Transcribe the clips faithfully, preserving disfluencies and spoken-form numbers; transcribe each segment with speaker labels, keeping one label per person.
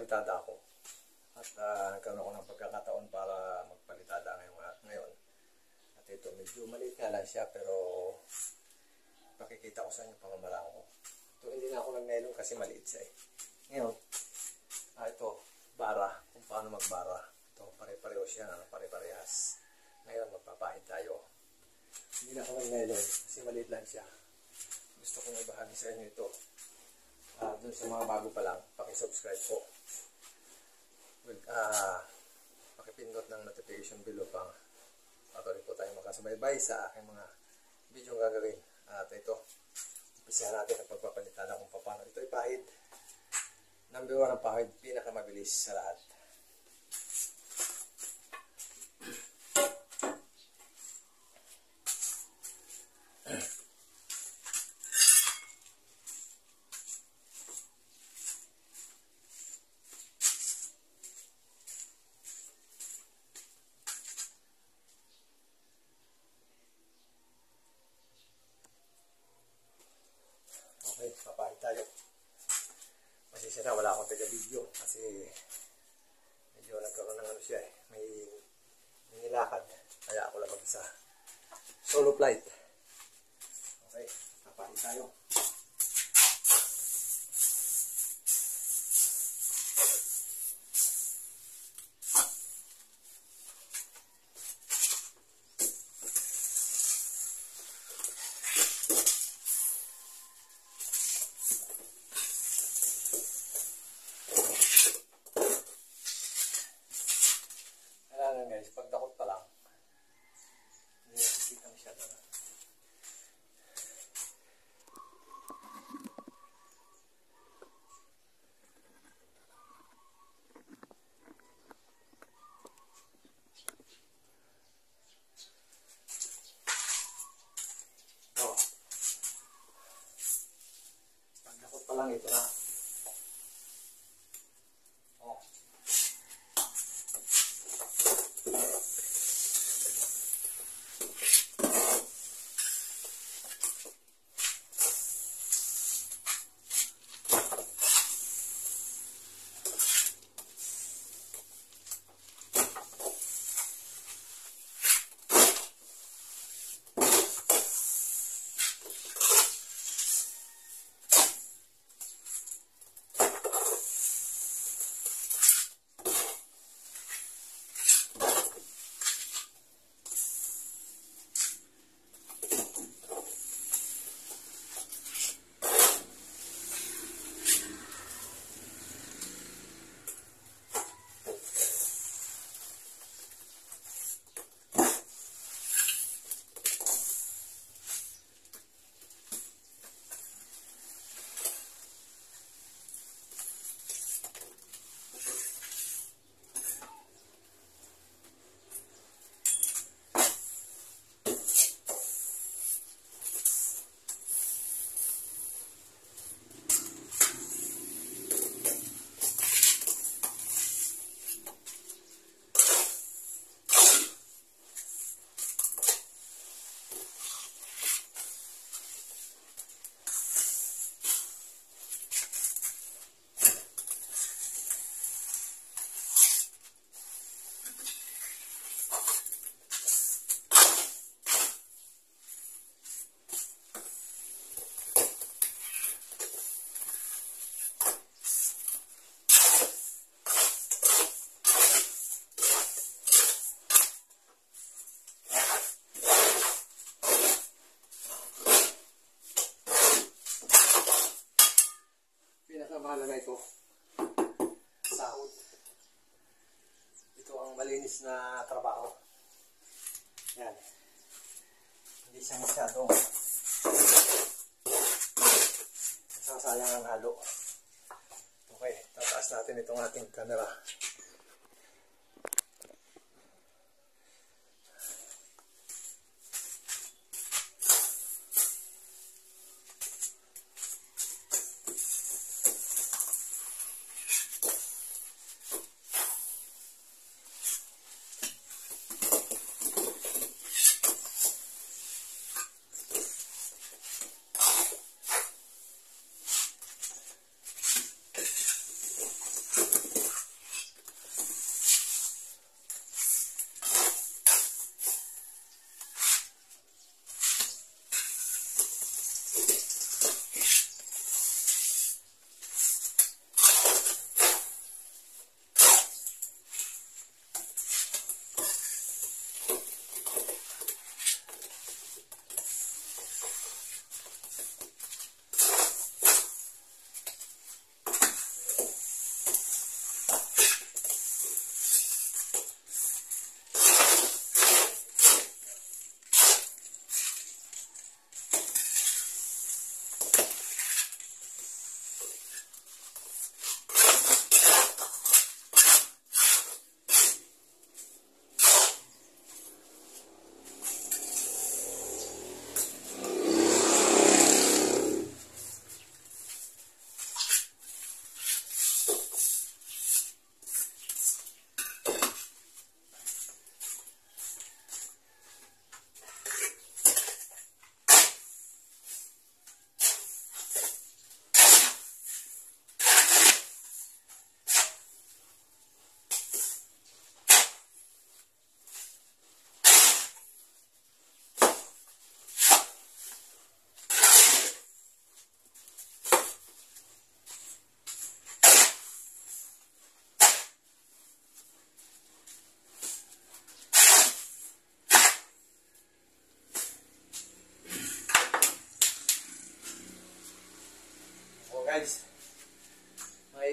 Speaker 1: magpapalitada ako. At uh, nagkaroon ako ng pagkakataon para magpalitada ngayon. ngayon. At ito, medyo maliit nga lang siya, pero pakikita ko sa inyo pamamaraan ko. Ito, hindi na ako nag-nylon kasi maliit siya eh. Ngayon, ah, ito, bara, kung paano magbara. Ito, pare-pareho siya, ano, pare-parehas. Ngayon, magpapahid tayo. Hindi na ako nag-nylon kasi maliit lang siya. Gusto kong ibahagi sa inyo ito. Uh, dun sa mga bago pa lang, pakisubscribe po. With, uh, pakipindot ng notification below pa. Patuloy po tayo makasubaybay sa aking mga video gagawin. At ito, umpisa natin ang pagpapalitada kung paano. Ito ay pahid. Number one ang pahid, pinakamabilis sa lahat. Okay, papahid tayo. Masisira, wala akong taga-video kasi medyo nagkaroon ng ano siya eh. May, may nilakad. Kaya ako lang mag-isa. Solo flight. Okay, papahid tayo. Guys, pag dakot pa lang, hindi nakikita masyado na. Oh. Pag dakot pa lang ito na. Mahalaga ito, sahod. Ito ang malinis na trabaho. Yan. Hindi siya masyadong sasayang ang halo. Okay, tataas natin itong ating camera.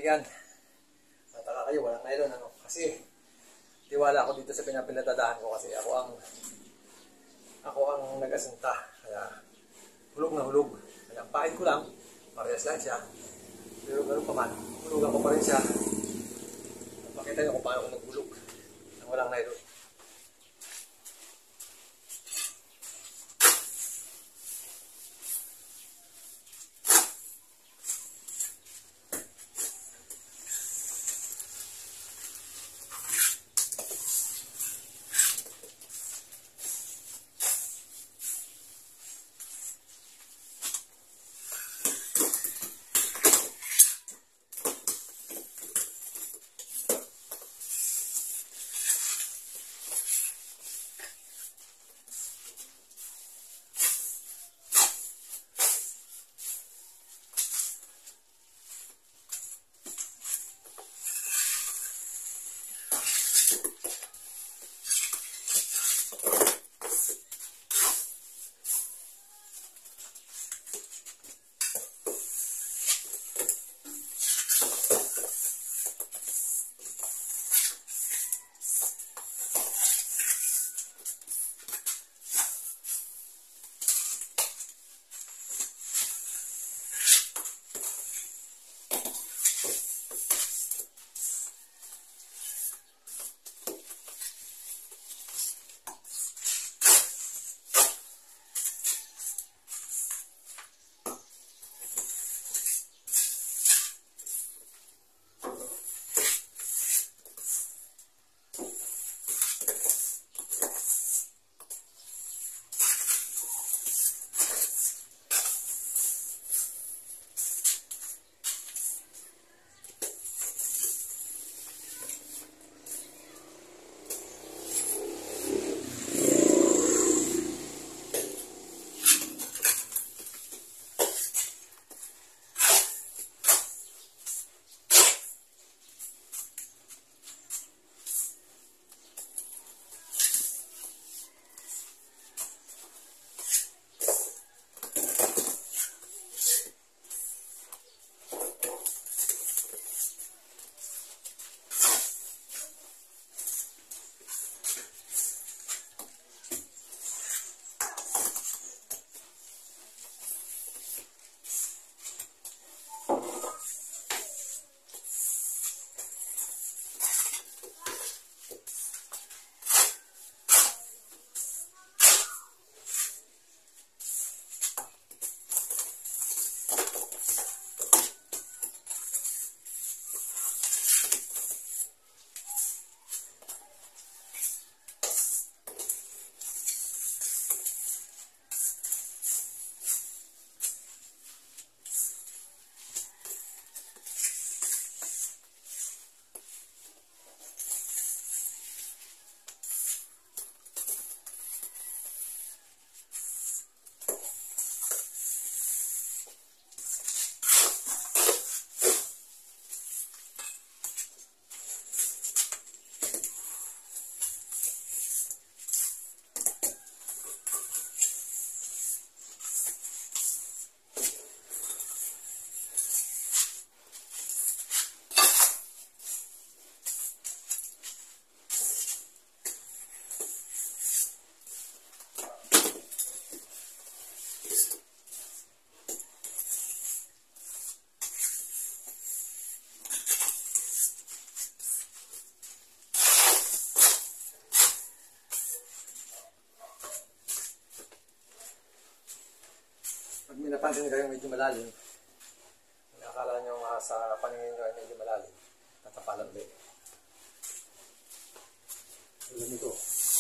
Speaker 1: kaibigan, nataka kayo, walang nylon, ano? Kasi, tiwala ako dito sa pinapinatadahan ko kasi ako ang, ako ang nag-asinta. Kaya, hulog na hulog. Kaya, pain ko lang, parehas lang siya. Pero ganoon pa man, hulugan ko pa rin siya. Pakita niyo kung paano ko maghulog ng walang nylon. Pag may napansin kayo medyo malalim, kung akala nyo uh, sa paningin nyo ay medyo malalim, tatapalan ulit. Tulad nito.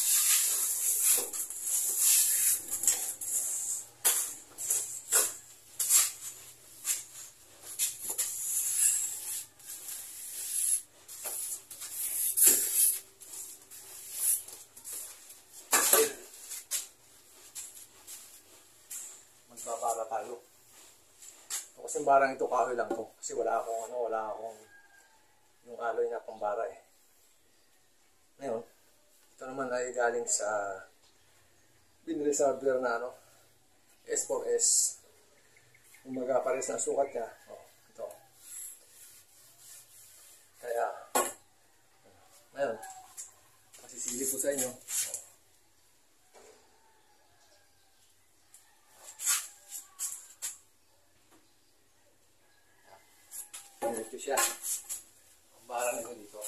Speaker 1: Magbabara tayo. Kasi barang ito kahoy lang to. Kasi wala akong ano, wala akong yung aloy na pambara eh. Ngayon, ito naman ay galing sa binili sa hardware na ano, S four S. Umaga pares na sukat niya. Oh, ito. Marami ko dito.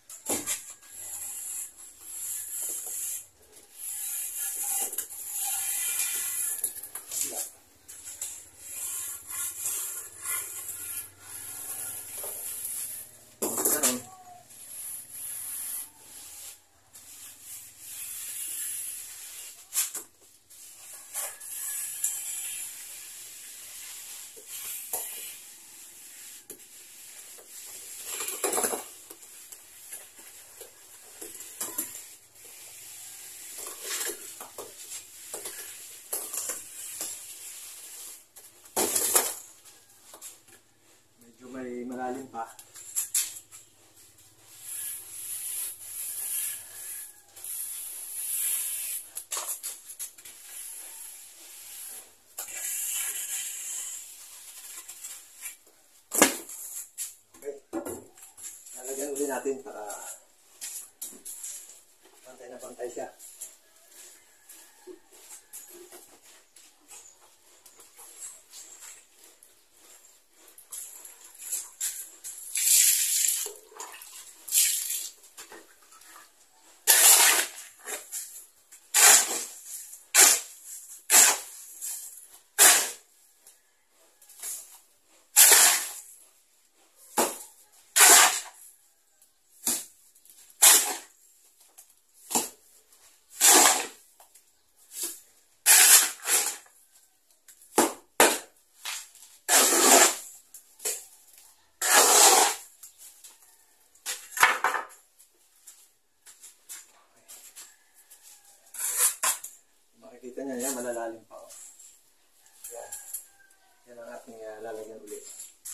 Speaker 1: May malalim pa. Okay. Lalagyan ulit natin para pantay na pantay siya. Makikita niya yan, malalalim pa. Oh. Yan. Yan ang ating uh, lalagyan ulit.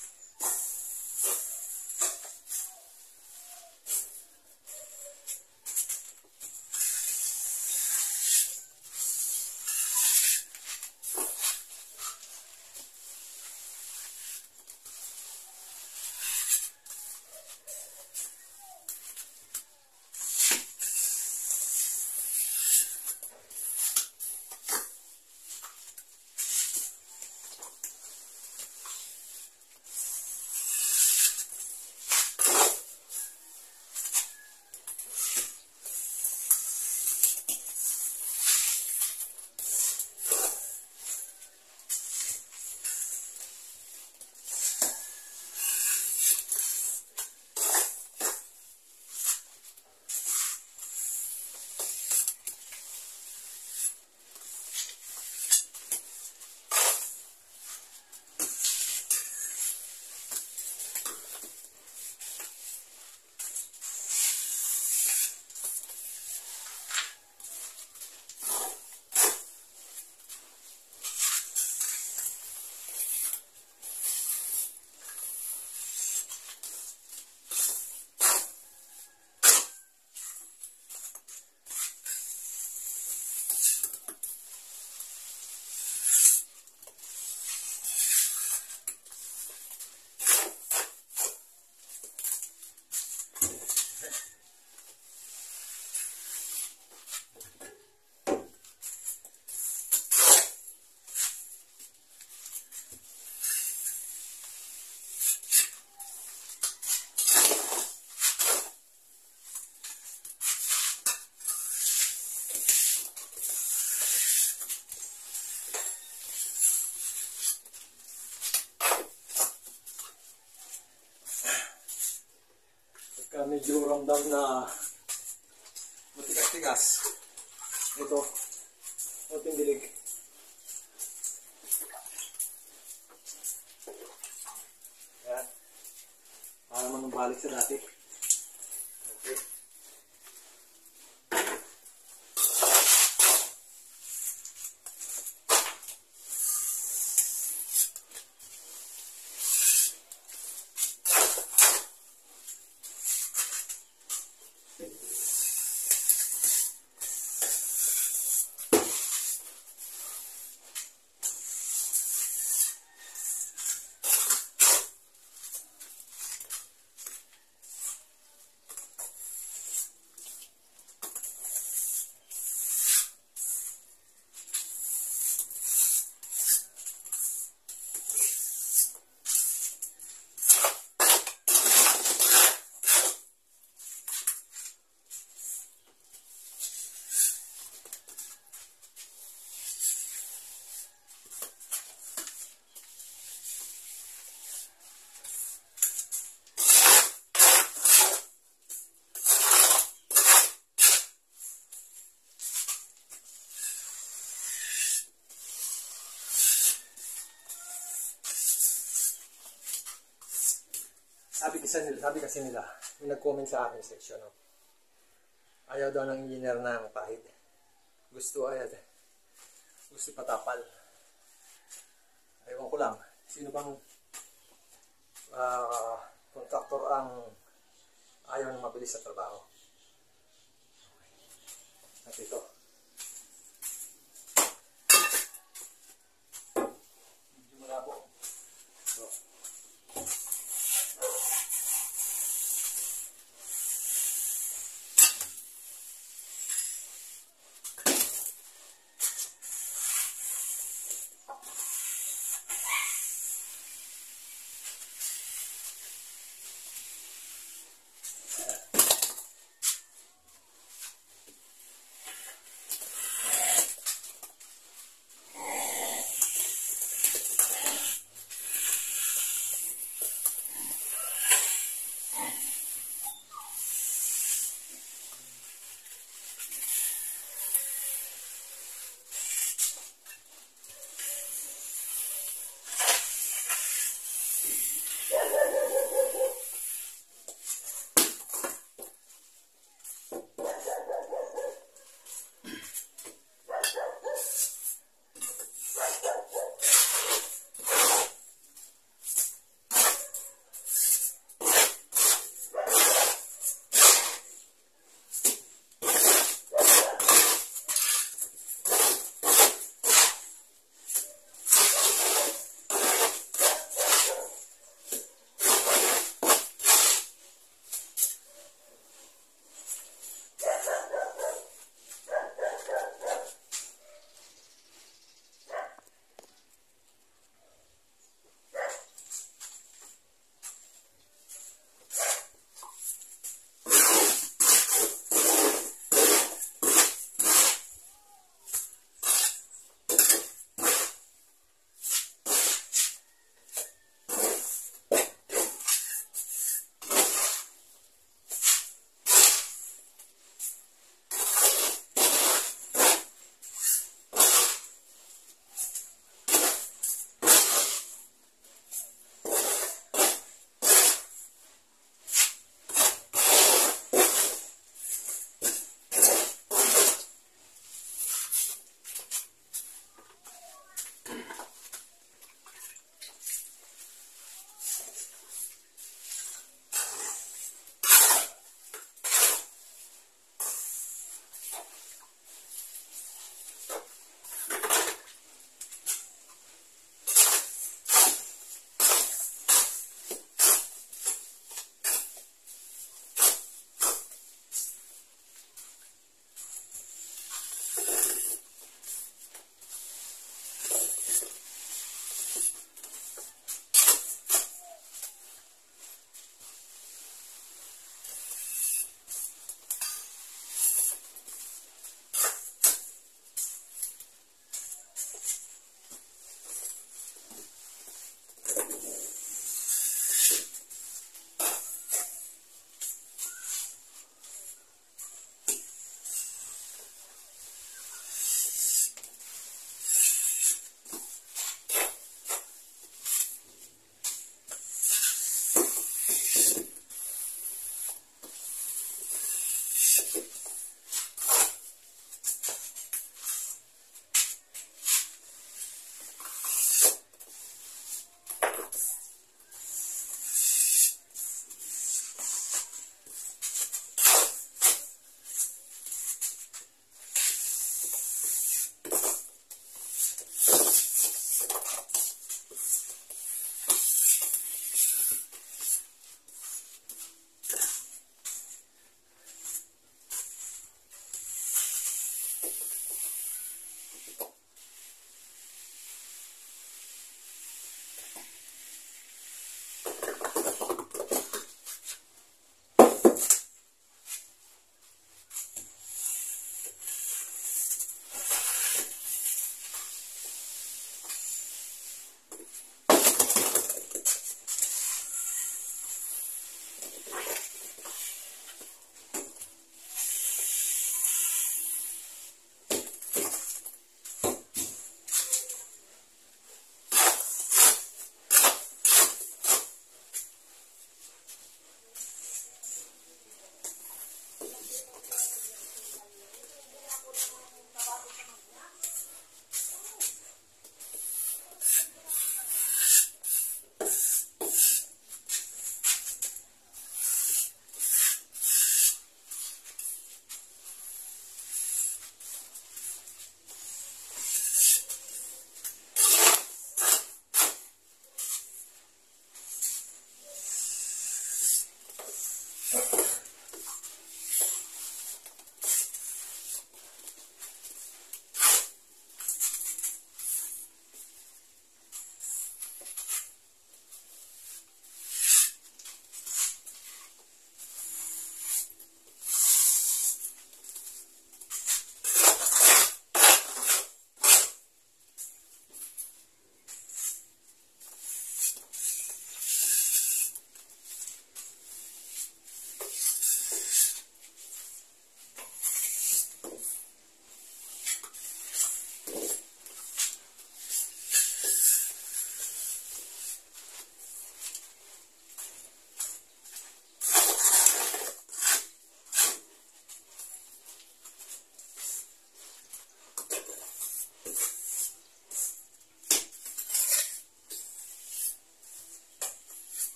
Speaker 1: Medyo ramdam na matigas-tigas. Ito, konting dilig. Ayan. Para manumbalik sa dati. Okay. isa nila, sabi kasi nila, may nag-comment sa akin section, no? Ayaw daw ng engineer ng pahid. Gusto ayaw, gusto patapal. Ewan ko lang, sino bang uh, contractor ang ayaw na mabilis sa trabaho. At ito, medyo malabo. So,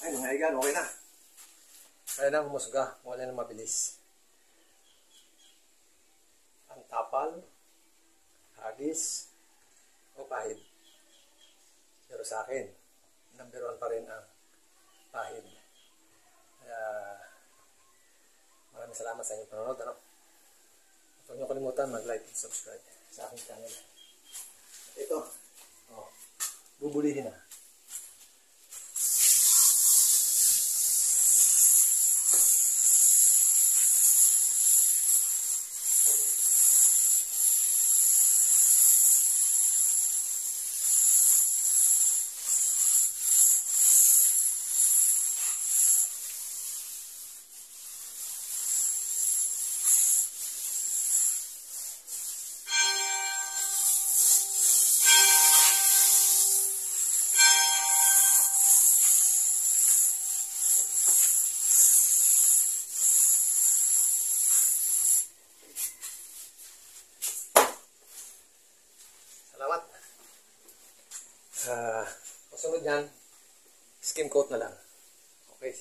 Speaker 1: Ay, mga igan, okay na. Kaya na humusga, wala na mabilis. Ang tapal, hagis, o pahid. Pero sa akin, number one pa rin ang pahid. Kaya, maraming salamat sa inyong panonood. Ano? Huwag niyo kalimutan mag-like and subscribe sa aking channel. Ito, oh, bubulihin na. Salamat. Uh, kasunod yan, skim coat na lang. Okay.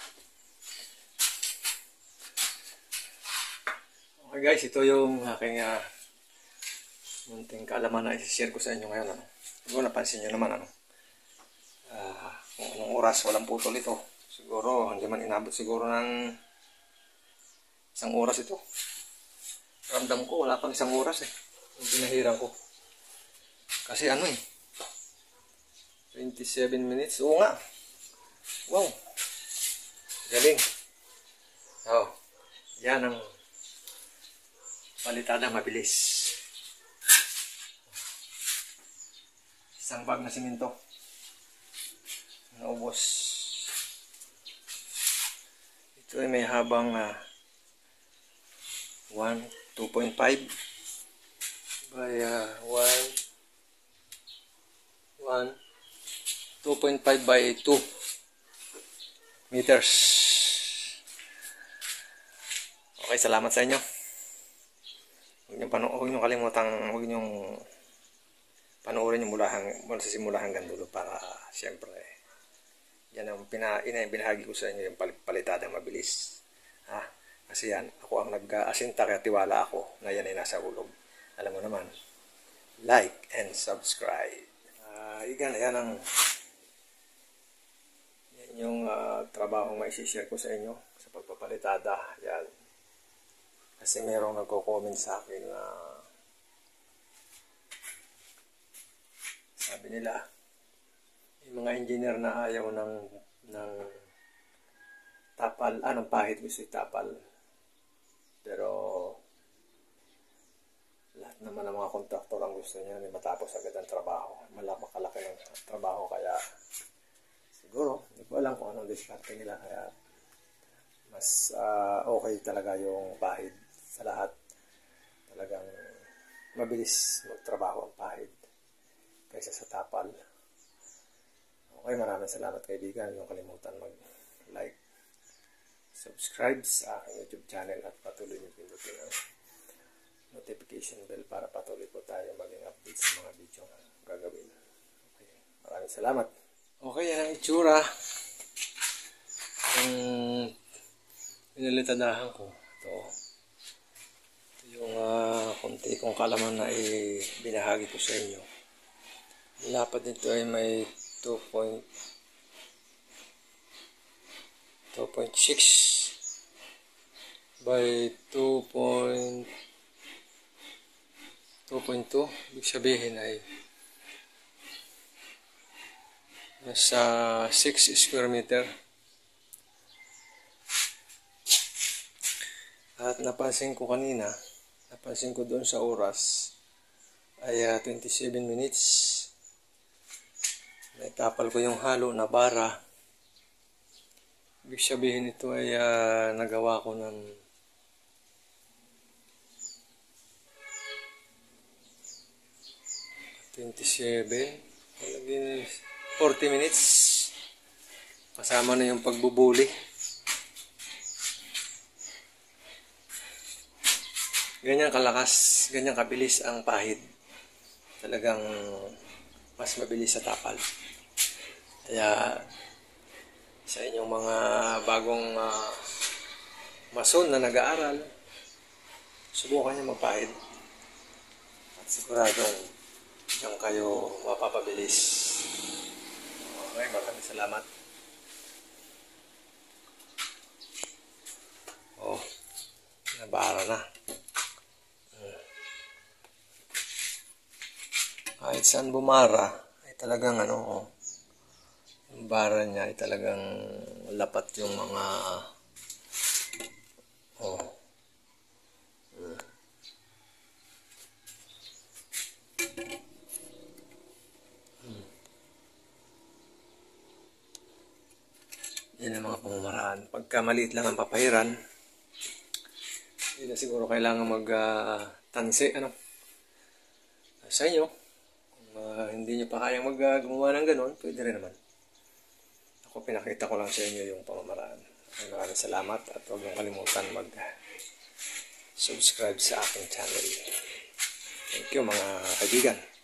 Speaker 1: Okay guys, ito yung aking uh, munting kaalaman na i-share ko sa inyo ngayon. Ano? Siguro napansin nyo naman ano. Uh, kung anong oras, walang putol ito. Siguro, hindi man inabot siguro ng isang oras ito. Ramdam ko, wala pang isang oras eh. Yung pinahiran ko. Kasi ano eh, twenty-seven minutes. Oo nga. Wow. Galing. Oh, yan ang palitada mabilis. Isang bag na simento. Naubos. Ito ay may habang uh, one, two point five by uh, one two point five by two meters. Okay, salamat sa inyo. Huwag niyong, pano huwag niyong kalimutang, huwag niyong panoorin yung mula, hang mula sa simula hanggang dulo para siyempre yan ang pina, ina, binahagi ko sa inyo yung pal palitadang mabilis. Ha? Kasi yan, ako ang nag-asinta kaya tiwala ako na yan ay nasa hulog. Alam mo naman, like and subscribe. Uh, igan, yan ang yan yung uh, trabaho maisishare ko sa inyo sa pagpapalitada. Yan. Kasi merong nagko-comment sa akin na sabi nila, yung mga engineer na ayaw ng, ng tapal, ah, ng pahid gusto yung tapal. Pero lahat naman ng mga kontraktor ang gusto niya na matapos agad ang trabaho. Malakalaki ang trabaho kaya siguro, hindi ko alam kung anong diskarte nila kaya mas uh, okay talaga yung pahid sa lahat. Talagang mabilis magtrabaho ang pahid kaysa sa tapal. Okay, maraming salamat kaibigan. Huwag kalimutan mag-like, subscribe sa aking YouTube channel at patuloy niyo pindutin ang notification bell para patuloy po tayo maging update sa mga video na gagawin. Okay, maraming salamat. Okay, yan ang itsura. Yung pinalitadahan ko. Ito. Yung uh, konti kong kalaman na ibinahagi ko sa inyo. Lapad nito ay may two point six by two point two. Ibig sabihin ay nasa six square meter. At napansin ko kanina, napansin ko doon sa oras ay uh, twenty-seven minutes. Naitapal ko yung halo na bara. Ibig sabihin ito ay uh, nagawa ko ng twenty-seven, forty minutes. Kasama na yung pagbubuli. Ganyan kalakas, ganyan kabilis ang pahid. Talagang mas mabilis sa tapal. Kaya sa inyong mga bagong uh, mason na nag-aaral, subukan niyo magpahid. At siguradong diyan kayo mapapabilis. Okay, maraming salamat. Oh, nabara na. Hmm. Kahit saan bumara, ay talagang ano, oh, yung bara niya ay talagang lapat yung mga oh. Hmm. Hmm. Yan ang mga pamamaraan. Pagka maliit lang ang papahiran, hindi na siguro kailangan mag-tansi, uh, ano, sa inyo. Kung uh, hindi nyo pa kayang mag, uh, gumawa ng ganun, pwede rin naman. Ako, pinakita ko lang sa inyo yung pamamaraan. Ay, maraming salamat at huwag niyong kalimutan mag-subscribe sa aking channel. Thank you mga kaibigan.